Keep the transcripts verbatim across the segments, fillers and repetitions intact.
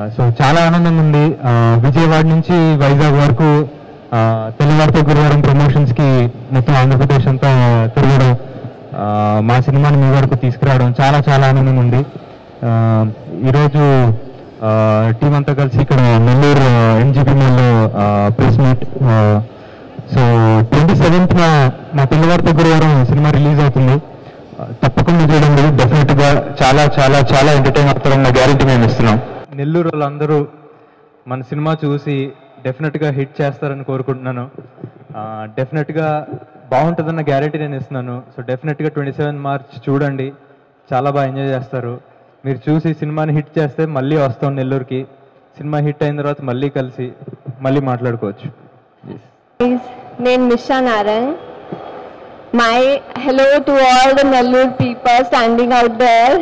So చాలా ఆనందంగా ఉంది. విజయవాడ నుంచి వైజాగ్ వరకు తెల్లవారితే గురువారం ప్రమోషన్స్కి మొత్తం ఆంధ్రప్రదేశ్ అంతా తిరగడం, మా సినిమాని మీ వరకు తీసుకురావడం చాలా చాలా ఆనందంగా ఉంది. ఈరోజు టీం అంతా కలిసి ఇక్కడ నెల్లూరు ఎన్జీపీ మాల్లో ప్రెస్ మీట్. సో ట్వంటీ సెవెంత్న మా తెల్లవారితే గురువారం సినిమా రిలీజ్ అవుతుంది. తప్పకుండా చూడండి. డెఫినెట్గా చాలా చాలా చాలా ఎంటర్టైన్ అవుతారన్న గ్యారెంటీ మేము ఇస్తున్నాం. నెల్లూరు వాళ్ళందరూ మన సినిమా చూసి డెఫినెట్గా హిట్ చేస్తారని కోరుకుంటున్నాను. డెఫినెట్గా బాగుంటుందన్న గ్యారెంటీ నేను ఇస్తున్నాను. సో డెఫినెట్గా ట్వంటీ సెవెన్ మార్చ్ చూడండి, చాలా బాగా ఎంజాయ్ చేస్తారు. మీరు చూసి సినిమాని హిట్ చేస్తే మళ్ళీ వస్తాం నెల్లూరుకి. సినిమా హిట్ అయిన తర్వాత మళ్ళీ కలిసి మళ్ళీ మాట్లాడుకోవచ్చు. నేను నిషా Narayan. My hello to all the Nellore people standing out there.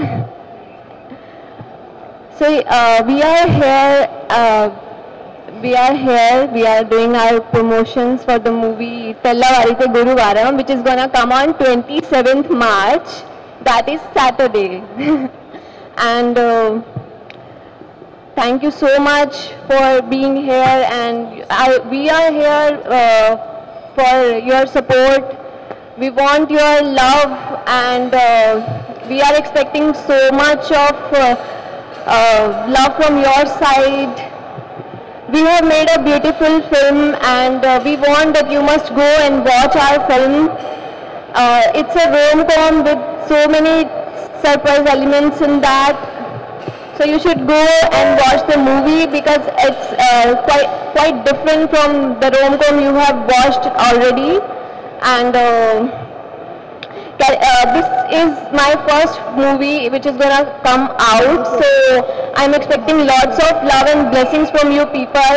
So uh, we are here. Uh, we are here. We are doing our promotions for the movie Tellavarite Guruvaram, which is gonna come on twenty-seventh March. That is Saturday. And uh, thank you so much for being here. And I, we are here uh, for your support. We want your love, and uh, we are expecting so much of uh, uh, love from your side. We have made a beautiful film, and uh, we want that you must go and watch our film. Uh, it's a rom-com with so many surprise elements in that. So you should go and watch the movie because it's uh, quite quite different from the rom-com you have watched already. And uh, uh, this is my first movie which is gonna come out, so I'm expecting lots of love and blessings from you people.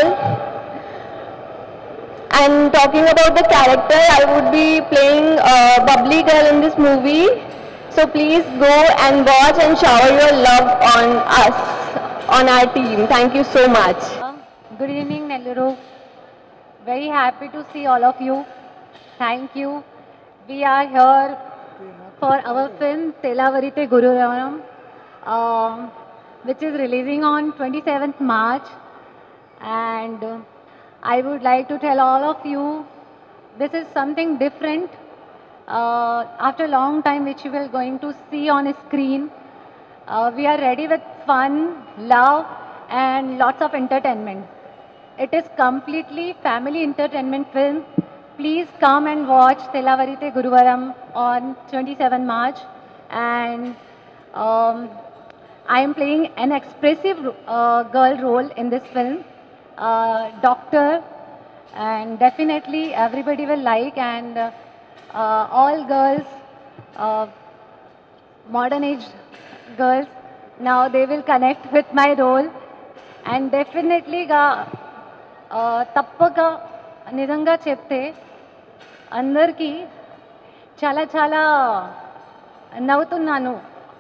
And talking about the character, I would be playing a bubbly girl in this movie, so please go and watch and shower your love on us, on our team. Thank you so much. Good evening, Nellore. Very happy to see all of you. Thank you. We are here for our film Tellavarite Guruvaram, uh, which is releasing on twenty-seventh March. And uh, I would like to tell all of you, this is something different. Uh, after a long time, which you will going to see on a screen. Uh, we are ready with fun, love, and lots of entertainment. It is completely family entertainment film. Please come and watch Tellavarite Guruvaram on twenty-seventh March. And um, I am playing an expressive uh, girl role in this film, uh, doctor, and definitely everybody will like. And uh, uh, all girls, uh, modern age girls, now they will connect with my role. And definitely ga uh, tappaka నిజంగా చెప్తే అందరికీ చాలా చాలా నవ్వుతున్నాను.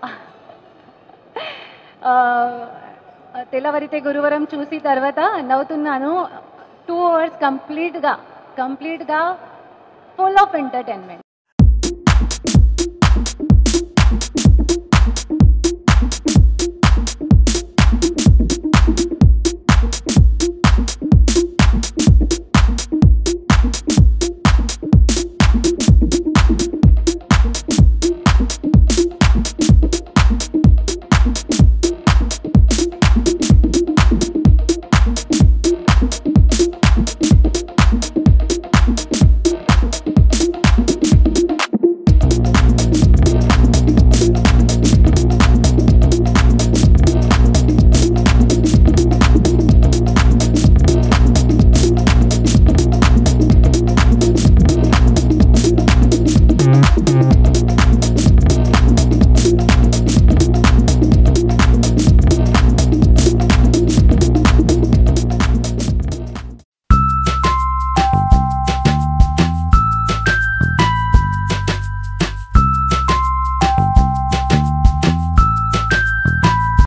తెల్లవారితే గురువారం చూసి తర్వాత నవ్వుతున్నాను. Two hours కంప్లీట్గా కంప్లీట్గా ఫుల్ ఆఫ్ ఎంటర్టైన్మెంట్.